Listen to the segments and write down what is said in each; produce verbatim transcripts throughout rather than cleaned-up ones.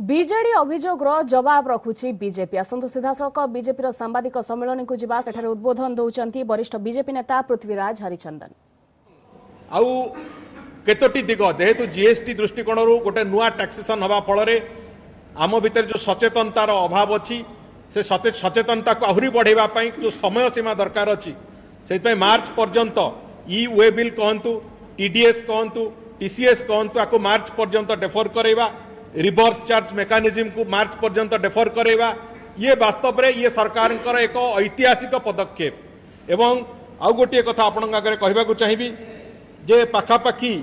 BJD अभियोग जवाब रखुछि BJP आसंतु सीधासख BJP सांबादिक सम्मेलन को जिबा सेठारे उद्बोधन दौरान वरिष्ठ बीजेपी नेता पृथ्वीराज हरिचंदन आउ केतोटी दिग जेहेतु जीएसटी दृष्टिकोण गोटे नुआ टैक्सेसन हवा फल आम भीतर जो सचेतनतार अभाव अच्छी से सचेतनता को आहरी बढ़ाई जो समय सीमा दरकार अच्छी से मार्च पर्यंत ई वे बिल कहतु टीडीएस कहतु टीसीएस कहतु आपको मार्च पर्यंत डेफर करवा रिवर्स चार्ज मेकानिज्म को मार्च पर्यंत डेफर करवा ये वास्तव में ये सरकार एक ऐतिहासिक पदक्षेप एवं आउ गोटे कथा आपण आगे कहवाक चाहिए जे पाखापाखि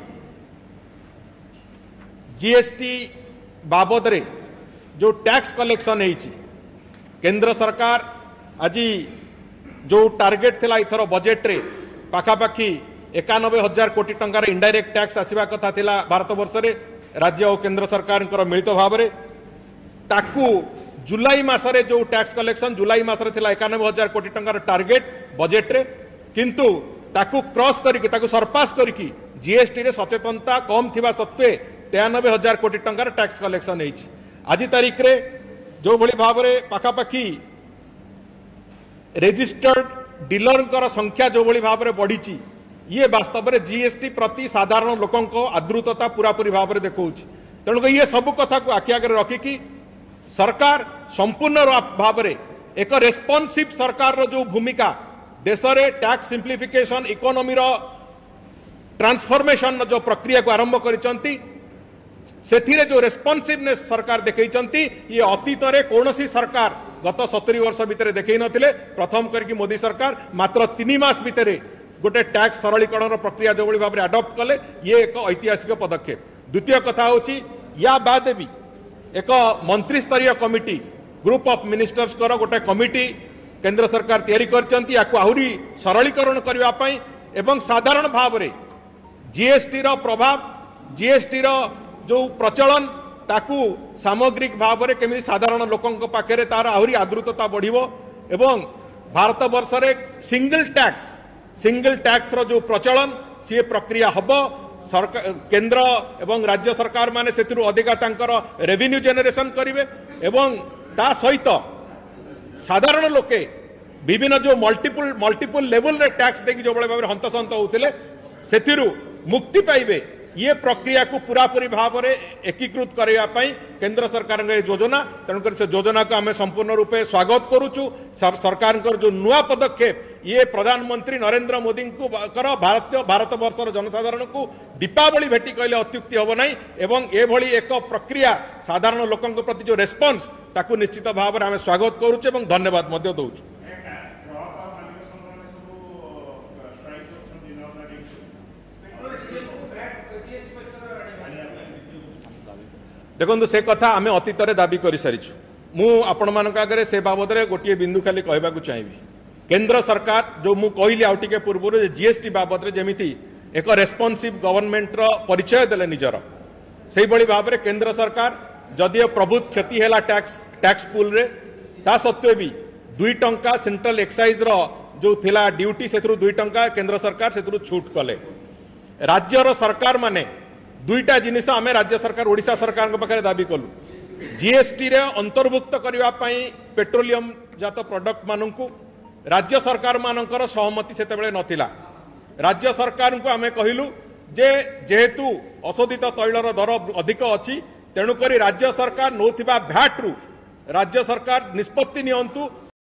जीएसटी बाबद रे जो टैक्स कलेक्शन है केंद्र सरकार आज जो टार्गेट थिला इथर बजेट रे पाखापाखि एकानबे हजार कोटी टंकार इनडायरेक्ट टैक्स आसवा कथा थिला भारत वर्ष रे राज्य और केंद्र सरकार मिलित भाव में ताकू जुलाई मासरे जो टैक्स कलेक्शन जुलाई मासरे थिला एकानबे हजार कोटी टंकार टार्गेट बजेट रे किंतु ताकू क्रॉस करके ताकू सरपास करके जीएसटी रे सचेतनता कम थिबा सत्वे तेयानबे हजार कोटी टंकार टैक्स कलेक्शन है आज तारीख रे जो भली भाव में पाखापाखि रेजिस्टर्ड डीलर संख्या जो भली भाव में बढ़ी ये वास्तव में जीएसटी प्रति साधारण लोकों आदृतता पूरापूरी भाव में देखा तेणुक ये सब कथा को आखि आगे रखिकी सरकार संपूर्ण भाव में एक रेस्पॉन्सिव सरकार रो जो भूमिका देश में टैक्स सिंप्लिफिकेशन इकोनॉमी रो ट्रांसफॉर्मेशन जो प्रक्रिया को आरंभ करिसंती सेथिरे जो रेस्पॉन्सिवनेस सरकार देखैचंती ये अतीत रे कोनोसी सरकार गत सत्तरी वर्ष भितर देखै नथिले प्रथम करके मोदी सरकार मात्र तीन मास भितर गोटे टैक्स सरलीकरण प्रक्रिया जो भाव में आडप्ट कले ये एक ऐतिहासिक पदक्षेप। द्वितीय कथा होची या बाद भी एक मंत्री स्तरीय कमिटी ग्रुप ऑफ मिनिस्टर्स कर गोटे कमिटी केंद्र सरकार तैयारी करचंती याकु आहुरी सरलीकरण करबा पई एवं साधारण भाव में जीएसटी रो प्रभाव जीएसटी रो जो प्रचलन ताकू सामग्रिक भाव में केमी साधारण लोकों पाखे तार आहुरी आदृतता बढ़िबो एवं भारत वर्ष रे सिंगल टैक्स सिंगल टैक्स रो जो प्रचलन सी प्रक्रिया हम सरकार केंद्र एवं राज्य सरकार माने से अधिका तांकर रेवेन्यू जेनरेशन करिवे एवं ता सहित साधारण लोके विभिन्न जो मल्टीपल मल्टीपल लेवल रे टैक्स देखि जो भाव में हंतसंत होते से मुक्ति पाइबे ये प्रक्रिया को पूरापूरी भाव में एकीकृत करने केंद्र सरकार योजना तेणुकर से योजना को आम संपूर्ण रूपे स्वागत करुचु। सरकार जो नुआ पदक्षेप ये प्रधानमंत्री नरेंद्र मोदी को भारतीय भारत वर्षर जनसाधारण को दीपावली भेटी कहले अत्युक्ति हम ना एवं ये एक प्रक्रिया साधारण लोकों प्रति जो रेस्पॉन्स ताकू निश्चित भाव में आम स्वागत करुचु धन्यवाद दौचु। देखो से कथा आम अतीत दाबी कर सारीचु मु आपण मान आगे से बाबद में गोटे बिंदु खाली कहवाक चाहिए केंद्र सरकार जो मु कहली आउ टिके पूर्व जीएसटी बाबद में जमी एक रेस्पॉन्सिव गवर्नमेंट रो परिचय देले निजर से भाव में केंद्र सरकार जदि प्रभुत क्षति है टैक्स टैक्स पुल रे ता सत्वे भी दुई टंका सेंट्रल एक्साइज रो जो थिला ड्यूटी से दुई टंका केंद्र सरकार से छूट कले राज्यर सरकार माने दुईटा जिनिस आम राज्य सरकार ओडिशा सरकार पाखे दाबी कलु जीएसटी रे अंतर्भुक्त करने पेट्रोलियम जात प्रोडक्ट मानू राज्य सरकार मानकर सहमति से नथिला राज्य सरकार को आम कहलु जे जेहेतु अशोधित तैलर दर अधिक अच्छी तेणुक राज्य सरकार नौथिबा भैट रु राज्य सरकार निष्पत्ति नियंतु।